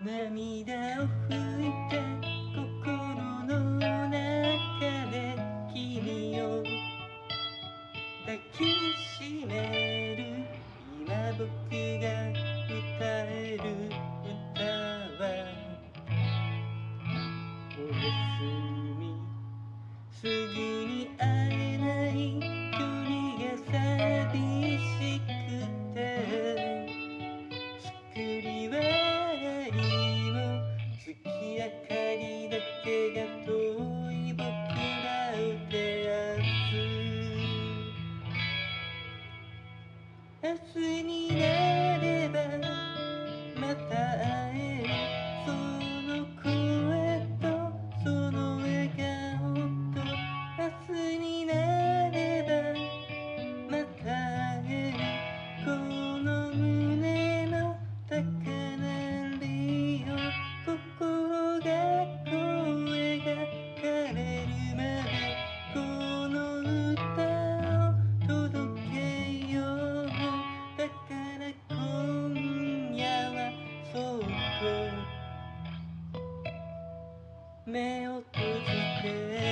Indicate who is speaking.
Speaker 1: 涙を拭いて心の中で君を抱きしめる。今僕が歌える歌はおやすみ。すぐに会えない距離が寂しくて、作り笑いも月明かりだけが遠い僕らを照らす。明日になればまた会える。その声とその笑顔と、明日になればまた会える。この胸の高鳴りを心が声が枯れるまでこの歌を届けよう。だから今夜はそっと目を閉じて